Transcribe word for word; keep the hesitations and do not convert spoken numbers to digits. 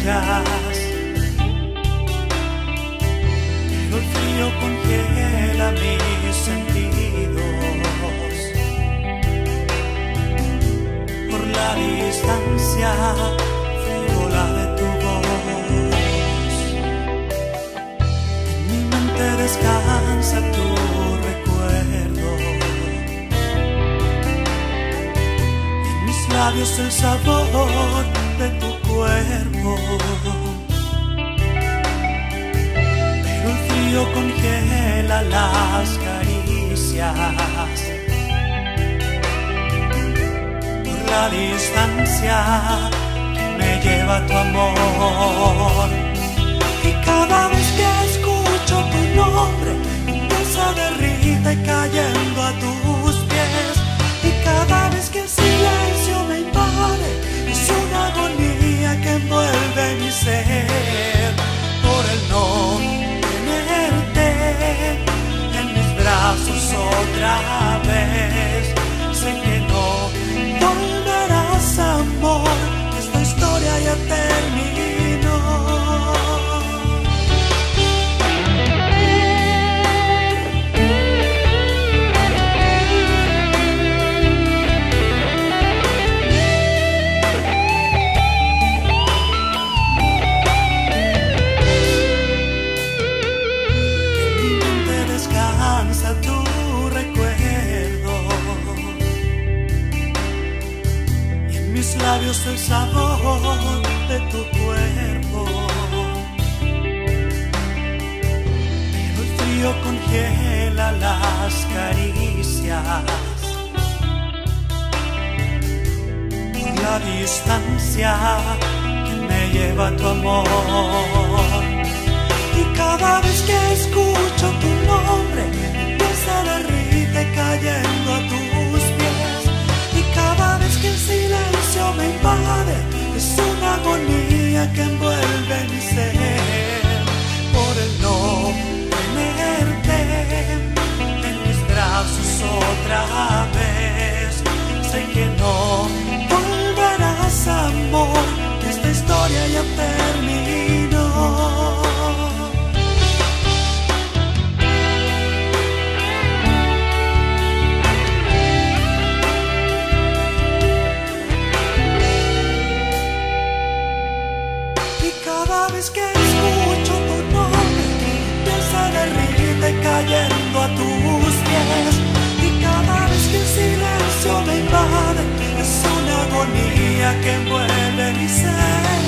huellas, pero el frío congela mis sentidos. Por la distancia frío la de tu voz. En mi mente descansa tu recuerdo, en mis labios el sabor de tu cuerpo. Pero el frío congela las caricias. Por la distancia me lleva tu amor. Y cada vez que escucho tu nombre, mi piel se derrite cayendo a tus pies. Y cada vez que el silencio me invade, es una agonía que envuelve mi ser. Por el no tenerte en mis brazos otra vez, sé que no volverás, amor, que esta historia ya terminó. Tu recuerdo y en mis labios el sabor de tu cuerpo. Pero el frío congela las caricias. Por la distancia que me lleva tu amor. Y cada vez que escucho tu nombre, se derrite cayendo a tus pies. Y cada vez que el silencio me invade, es una agonía que envuelve mi ser. Por el no tenerte en mis brazos otra vez, sé que no volverás, amor, que esta historia ya terminó. Cada vez que escucho tu nombre, mi piel se derrite cayendo a tus pies. Y cada vez que el silencio me invade, es una agonía que envuelve mi ser.